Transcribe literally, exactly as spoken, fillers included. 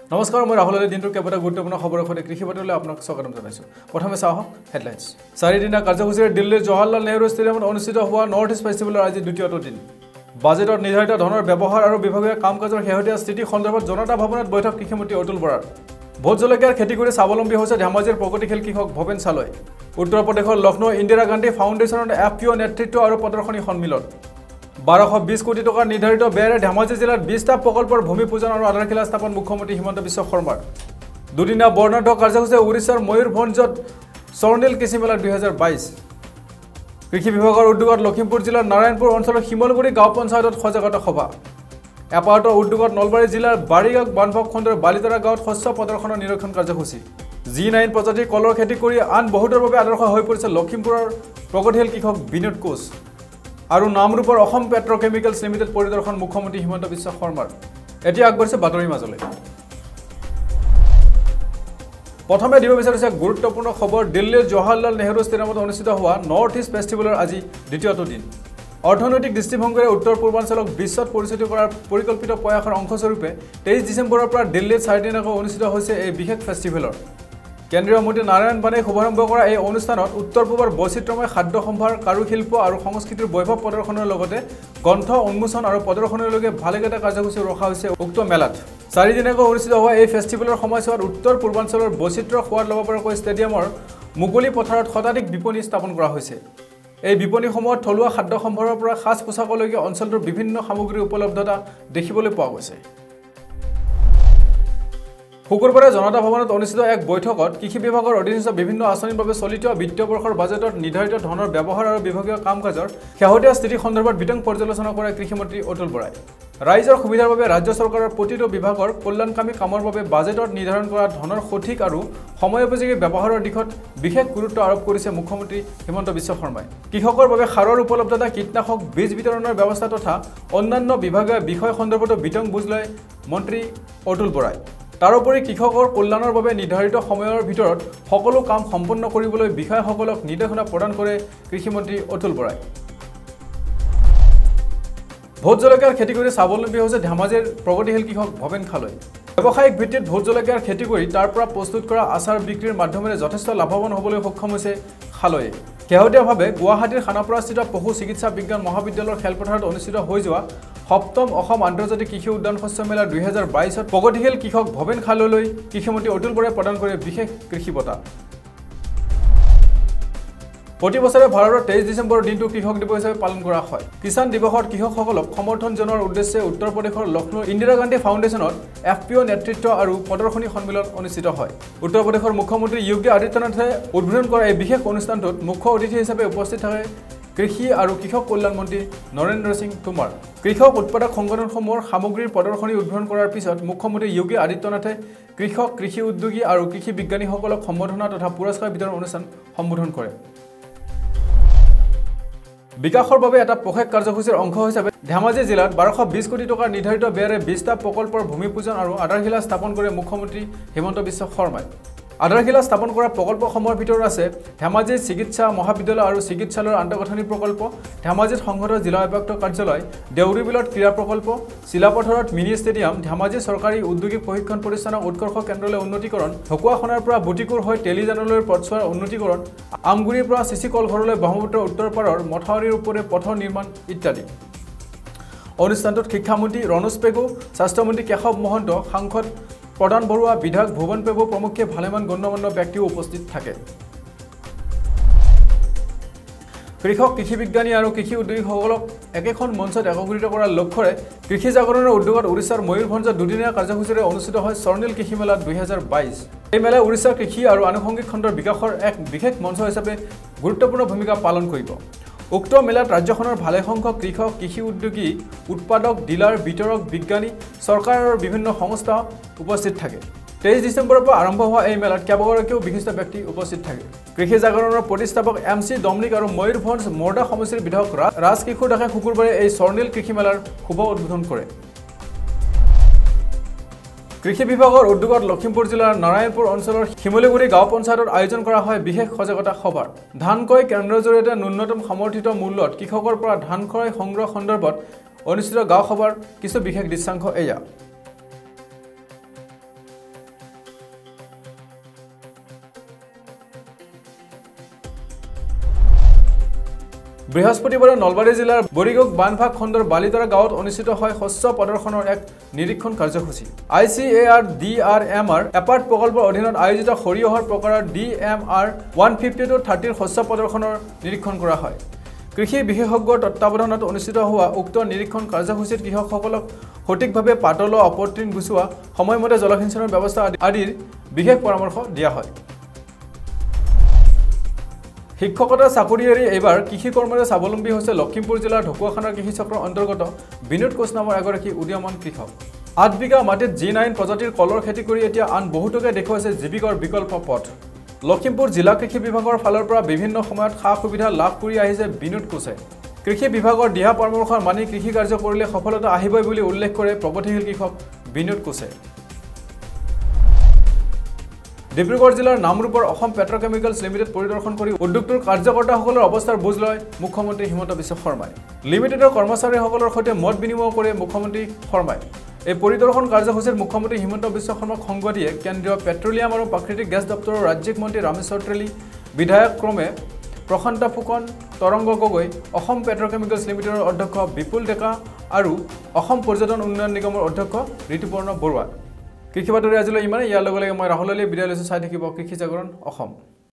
নমস্কাৰ মই ৰাহুললে দিনটোৰ কেইবাটা গুৰুত্বপূৰ্ণ খবৰৰ সৈতে কৃষি বাতৰিলৈ আপোনাক স্বাগতম জনাইছো। প্ৰথমে চাওঁ হেডলাইন্স। চাৰিদিনীয়া কাৰ্যসূচীৰে দিল্লীৰ জৱাহৰলাল নেহৰু ষ্টেডিয়ামত অনুষ্ঠিত হোৱা নৰ্থ ইষ্ট ফেষ্টিভেলৰ আজি দ্বিতীয়টো দিন। বাজেটত নিৰ্ধাৰিত ধনৰ ব্যৱহাৰ আৰু বিভাগীয় কাম কাজৰ শেহতীয়া স্থিতি সন্দৰ্ভত জনতা ভৱনত বৈঠক কৃষিমন্ত্ৰী অতুল বৰাৰ। ভোট জলকীয়াৰ খেতি কৰি স্বাৱলম্বী হৈছে ধেমাজিৰ প্ৰগতিশীল কৃষক ভৱেন চালৈ। উত্তৰ প্ৰদেশৰ লক্ষ্ণৌ ইন্দিৰা গান্ধী ফাউণ্ডেশ্যনৰ এফ পি অ' নেতৃত্ব আৰু প্ৰদৰ্শনী সন্মিলন। বাৰশ বিশ কোটি টকাৰ নিৰ্ধাৰিত ব্যয়েৰে ধেমাজি জিলাত বিশটা প্ৰকল্পৰ ভূমি পূজন আৰু আধাৰশিলা স্থাপন মুখ্যমন্ত্ৰী হিমন্ত বিশ্ব শৰ্মাৰ। দুদিনীয়া বৰ্ণাঢ্য কাৰ্যসূচী উৰিষ্যাৰ ময়ূৰভঞ্জত স্বৰ্ণিল কৃষি মেলা দুহেজাৰ বাইছ। কৃষি বিভাগৰ উদ্যোগত লখিমপুৰ জিলাৰ নাৰায়ণপুৰ অঞ্চলৰ শিমলগুৰি গাঁও পঞ্চায়তত সজাগতা সভা। এপাৰ্ট উদ্যোগত নলবাৰী জিলাৰ বাৰিগাঁও বানভাগ খণ্ডৰ বালিতৰা গাঁৱত শস্য প্ৰদৰ্শনৰ নিৰীক্ষণ কাৰ্যসূচী। জি নাইন প্ৰজাতিৰ কলৰ খেতি কৰি আন বহুতৰ বাবে আদৰ্শ হৈ পৰিছে লখিমপুৰৰ প্ৰগতিশীল কৃষক বিনোদ কোচ। আৰু নামৰূপৰ অসম পেট্ৰকেমিকেলছ লিমিটেড পৰিদৰ্শন মুখ্যমন্ত্ৰী হিমন্ত বিশ্ব শৰ্মাৰ। এতিয়া আগবাঢ়িছে বাতৰিৰ মাজলৈ। প্ৰথমে দিব বিচাৰিছে গুৰুত্বপূৰ্ণ খবৰ। দিল্লীৰ জৱাহৰলাল নেহৰু ষ্টেডিয়ামত অনুষ্ঠিত হোৱা নৰ্থ ইষ্ট ফেষ্টিভেলৰ আজি দ্বিতীয়টো দিন। অৰ্থনৈতিক দৃষ্টিভংগীৰে উত্তৰ পূৰ্বাঞ্চলক বিশ্বত পৰিচিত কৰাৰ পৰিকল্পিত প্ৰয়াসৰ অংশস্বৰূপে তেইছ ডিচেম্বৰৰ পৰা দিল্লীত চাৰিদিনীয়াকৈ অনুষ্ঠিত হৈছে এই বিশেষ ফেষ্টিভেলৰ। কেন্দ্ৰীয় মন্ত্ৰী নাৰায়ণ পানেই শুভাৰম্ভ কৰা এই অনুষ্ঠানত উত্তৰ পূবৰ বৈচিত্ৰ্যময় খাদ্য সম্ভাৰ, কাৰুশিল্প আৰু সংস্কৃতিৰ বৈভৱ প্ৰদৰ্শনৰ লগতে গ্ৰন্থ উন্মোচন আৰু প্ৰদৰ্শনীলৈকে ভালেকেইটা কাৰ্যসূচী ৰখা হৈছে উক্ত মেলাত। চাৰিদিনীয়াকৈ অনুষ্ঠিত হোৱা এই ফেষ্টিভেলৰ সময়ছোৱাত উত্তৰ পূৰ্বাঞ্চলৰ বৈচিত্ৰ্য সোৱাদ ল'ব পৰাকৈ ষ্টেডিয়ামৰ মুকলি পথাৰত শতাধিক বিপণী স্থাপন কৰা হৈছে। এই বিপণীসমূহত থলুৱা খাদ্য সম্ভাৰৰ পৰা সাজ পোছাকলৈকে অঞ্চলটোৰ বিভিন্ন সামগ্ৰীৰ উপলব্ধতা দেখিবলৈ পোৱা গৈছে। শুকুৰবাৰে জনতা ভৱনত অনুষ্ঠিত এক বৈঠকত কৃষি বিভাগৰ অধীনস্থ বিভিন্ন আঁচনিৰ বাবে চলিত বিত্তীয় বৰ্ষৰ বাজেটত নিৰ্ধাৰিত ধনৰ ব্যৱহাৰ আৰু বিভাগীয় কাম কাজৰ শেহতীয়া স্থিতি সন্দৰ্ভত বিতং পৰ্যালোচনা কৰে কৃষিমন্ত্ৰী অতুল বৰাই। ৰাইজৰ সুবিধাৰ বাবে ৰাজ্য চৰকাৰৰ প্ৰতিটো বিভাগৰ কল্যাণকামী কামৰ বাবে বাজেটত নিৰ্ধাৰণ কৰা ধনৰ সঠিক আৰু সময়োপযোগী ব্যৱহাৰৰ দিশত বিশেষ গুৰুত্ব আৰোপ কৰিছে মুখ্যমন্ত্ৰী হিমন্ত বিশ্ব শৰ্মাই। কৃষকৰ বাবে সাৰৰ উপলব্ধতা, কীটনাশক, বীজ বিতৰণৰ ব্যৱস্থা তথা অন্যান্য বিভাগীয় বিষয় সন্দৰ্ভতো বিতং বুজ লয় মন্ত্ৰী অতুল বৰাই। তাৰোপৰি কৃষকৰ কল্যাণৰ বাবে নিৰ্ধাৰিত সময়ৰ ভিতৰত সকলো কাম সম্পন্ন কৰিবলৈ বিষয়াসকলক নিৰ্দেশনা প্ৰদান কৰে কৃষিমন্ত্ৰী অতুল বৰাই। ভোট জলকীয়াৰ খেতি কৰি স্বাৱলম্বী হৈছে ধেমাজিৰ প্ৰগতিশীল কৃষক ভৱেন খালৈ। ব্যৱসায়িক ভিত্তিত ভোট জলকীয়াৰ খেতি কৰি তাৰ পৰা প্ৰস্তুত কৰা আচাৰ বিক্ৰীৰ মাধ্যমেৰে যথেষ্ট লাভৱান হ'বলৈ সক্ষম হৈছে খালৈয়ে। শেহতীয়াভাৱে গুৱাহাটীৰ খানাপাৰাস্থিত পশু চিকিৎসা বিজ্ঞান মহাবিদ্যালয়ৰ খেলপথাৰত অনুষ্ঠিত হৈ যোৱা সপ্তম অসম আন্তৰ্জাতিক কৃষি উদ্যান শস্য মেলা দুহেজাৰ বাইছত প্ৰগতিশীল কৃষক ভৱেন খালৈলৈ কৃষিমন্ত্ৰী অতুল বৰাই প্ৰদান কৰে বিশেষ কৃষি বঁটা। প্ৰতি বছৰে ভাৰতৰ তেইছ ডিচেম্বৰৰ দিনটো কৃষক দিৱস হিচাপে পালন কৰা হয়। কিষাণ দিৱসত কৃষকসকলক সমৰ্থন জনোৱাৰ উদ্দেশ্যে উত্তৰ প্ৰদেশৰ লক্ষ্ণৌ ইন্দিৰা গান্ধী ফাউণ্ডেশ্যনত এফ পি অ' নেতৃত্ব আৰু প্ৰদৰ্শনী সন্মিলন অনুষ্ঠিত হয়। উত্তৰ প্ৰদেশৰ মুখ্যমন্ত্ৰী যোগী আদিত্যনাথে উদ্বোধন কৰা এই বিশেষ অনুষ্ঠানটোত মুখ্য অতিথি হিচাপে উপস্থিত থাকে কৃষি আৰু কৃষক কল্যাণ মন্ত্ৰী নৰেন্দ্ৰ সিং টোমৰ। কৃষক উৎপাদক সংগঠনসমূহৰ সামগ্ৰীৰ প্ৰদৰ্শনী উদ্বোধন কৰাৰ পিছত মুখ্যমন্ত্ৰী যোগী আদিত্যনাথে কৃষক, কৃষি উদ্যোগী আৰু কৃষি বিজ্ঞানীসকলক সম্বৰ্ধনা তথা পুৰস্কাৰ বিতৰণ অনুষ্ঠান সম্বোধন কৰে। বিকাশৰ বাবে এটা পষেক কাৰ্যসূচীৰ অংশ হিচাপে ধেমাজি জিলাত বাৰশ বিশ কোটি টকাৰ নিৰ্ধাৰিত ব্যয়েৰে বিশটা প্ৰকল্পৰ ভূমি পূজন আৰু আধাৰশিলা স্থাপন কৰে মুখ্যমন্ত্ৰী হিমন্ত বিশ্ব শৰ্মাই। আধাৰশিলা স্থাপন কৰা প্ৰকল্পসমূহৰ ভিতৰত আছে ধেমাজি চিকিৎসা মহাবিদ্যালয় আৰু চিকিৎসালয়ৰ আন্তঃগাঁথনি প্ৰকল্প, ধেমাজিত সংহত জিলা উপায়ুক্ত কাৰ্যালয়, দেউৰীবিলত ক্ৰীড়া প্ৰকল্প, চিলাপথাৰত মিনি ষ্টেডিয়াম, ধেমাজি চৰকাৰী ঔদ্যোগিক প্ৰশিক্ষণ প্ৰতিষ্ঠানৰ উৎকৰ্ষ কেন্দ্ৰলৈ উন্নতিকৰণ, ঢকুৱাখনাৰ পৰা বুটিকুৰ হৈ তেলিজানলৈ পথছোৱাৰ উন্নতিকৰণ, আমগুৰিৰ পৰা চিচি কলঘৰলৈ ব্ৰহ্মপুত্ৰৰ উত্তৰ পাৰৰ মথাউৰিৰ ওপৰে পথৰ নিৰ্মাণ ইত্যাদি। অনুষ্ঠানটোত শিক্ষামন্ত্ৰী ৰণোজ পেগু, স্বাস্থ্যমন্ত্ৰী কেশৱ মহন্ত, সাংসদ প্ৰদান বৰুৱা, বিধায়ক ভুৱন পেগু প্ৰমুখ্যে ভালেমান গণ্যমান্য ব্যক্তিও উপস্থিত থাকে। কৃষক, কৃষি বিজ্ঞানী আৰু কৃষি উদ্যোগীসকলক একেখন মঞ্চত একত্ৰিত কৰাৰ লক্ষ্যৰে কৃষি জাগৰণৰ উদ্যোগত উৰিষ্যাৰ ময়ূৰভঞ্জত দুদিনীয়া কাৰ্যসূচীৰে অনুষ্ঠিত হয় স্বৰ্ণিল কৃষি মেলা দুহেজাৰ বাইছ। এই মেলাই উৰিষ্যাৰ কৃষি আৰু আনুষংগিক খণ্ডৰ বিকাশৰ এক বিশেষ মঞ্চ হিচাপে গুৰুত্বপূৰ্ণ ভূমিকা পালন কৰিব। উক্ত মেলাত ৰাজ্যখনৰ ভালেসংখ্যক কৃষক, কৃষি উদ্যোগী, উৎপাদক, ডিলাৰ, বিতৰক, বিজ্ঞানী, চৰকাৰৰ বিভিন্ন সংস্থা উপস্থিত থাকে। তেইছ ডিচেম্বৰৰ পৰা আৰম্ভ হোৱা এই মেলাত কেইবাগৰাকীও বিশিষ্ট ব্যক্তি উপস্থিত থাকে। কৃষি জাগৰণৰ প্ৰতিষ্ঠাপক এম চি ডমনিক আৰু ময়ূৰভঞ্জ মৰ্দা সমষ্টিৰ বিধায়ক ৰাজ কিশোৰ দাসে শুকুৰবাৰে এই স্বৰ্ণিল কৃষি মেলাৰ শুভ উদ্বোধন কৰে। কৃষি বিভাগৰ উদ্যোগত লখিমপুৰ জিলাৰ নাৰায়ণপুৰ অঞ্চলৰ শিমলগুৰি গাঁও পঞ্চায়তত আয়োজন কৰা হয় বিশেষ সজাগতা সভাৰ। ধান ক্ৰয় কেন্দ্ৰৰ জৰিয়তে ন্যূনতম সমৰ্থিত মূল্যত কৃষকৰ পৰা ধান ক্ৰয় সংগ্ৰহ সন্দৰ্ভত অনুষ্ঠিত গাঁও সভাৰ কিছু বিশেষ দৃশ্যাংশ এয়া। বৃহস্পতিবাৰে নলবাৰী জিলাৰ বৰিগক বানভাগ খণ্ডৰ বালিতৰা গাঁৱত অনুষ্ঠিত হয় শস্য প্ৰদৰ্শনৰ এক নিৰীক্ষণ কাৰ্যসূচী। I C A R D R M R এপাৰ্ট প্ৰকল্পৰ অধীনত আয়োজিত সৰিয়হৰ প্ৰকাৰৰ D M R one fifty two থাৰ্টিৰ শস্য প্ৰদৰ্শনৰ নিৰীক্ষণ কৰা হয়। কৃষি বিশেষজ্ঞৰ তত্বাৱধানত অনুষ্ঠিত হোৱা উক্ত নিৰীক্ষণ কাৰ্যসূচীত কৃষকসকলক সঠিকভাৱে পাতল অপতৃণ গুচোৱা, সময়মতে জলসিঞ্চনৰ ব্যৱস্থা আদিৰ বিশেষ পৰামৰ্শ দিয়া হয়। শিক্ষকতাৰ চাকৰি এৰি এইবাৰ কৃষি কৰ্মৰে স্বাৱলম্বী হৈছে লখিমপুৰ জিলাৰ ঢকুৱাখানাৰ কৃষি চক্ৰৰ অন্তৰ্গত বিনোদ কোচ নামৰ এগৰাকী উদীয়মান কৃষক। আঠ বিঘা মাটিত জি নাইন প্ৰজাতিৰ কলৰ খেতি কৰি এতিয়া আন বহুতোকে দেখুৱাইছে জীৱিকাৰ বিকল্প পথ। লখিমপুৰ জিলা কৃষি বিভাগৰ ফালৰ পৰা বিভিন্ন সময়ত সা সুবিধা লাভ কৰি আহিছে বিনোদ কোচে। কৃষি বিভাগৰ দিহা পৰামৰ্শ মানি কৃষি কাৰ্য কৰিলে সফলতা আহিবই বুলি উল্লেখ কৰে প্ৰগতিশীল কৃষক বিনোদ কোচে। ডিব্ৰুগড় জিলাৰ নামৰূপৰ অসম পেট্ৰকেমিকেলছ লিমিটেড পৰিদৰ্শন কৰি উদ্যোগটোৰ কাৰ্যকৰ্তাসকলৰ অৱস্থাৰ বুজ লয় মুখ্যমন্ত্ৰী হিমন্ত বিশ্ব শৰ্মাই। লিমিটেডৰ কৰ্মচাৰীসকলৰ সৈতে মত বিনিময় কৰে মুখ্যমন্ত্ৰী শৰ্মাই। এই পৰিদৰ্শন কাৰ্যসূচীত মুখ্যমন্ত্ৰী হিমন্ত বিশ্ব শৰ্মাক সংগ দিয়ে কেন্দ্ৰীয় পেট্ৰলিয়াম আৰু প্ৰাকৃতিক গেছ দপ্তৰৰ ৰাজ্যিক মন্ত্ৰী ৰামেশ্বৰ তেলী, বিধায়ক ক্ৰমে প্ৰশান্ত ফুকন, তৰংগ গগৈ, অসম পেট্ৰকেমিকেলছ লিমিটেডৰ অধ্যক্ষ বিপুল ডেকা আৰু অসম পৰ্যটন উন্নয়ন নিগমৰ অধ্যক্ষ ঋতুপৰ্ণ বৰুৱা। কৃষি বাতৰি আজিলৈ ইমানে। ইয়াৰ লগে লগে মই ৰাহুল আলীয়ে বিদায় লৈছোঁ। চাই থাকিব কৃষি জাগৰণ অসম।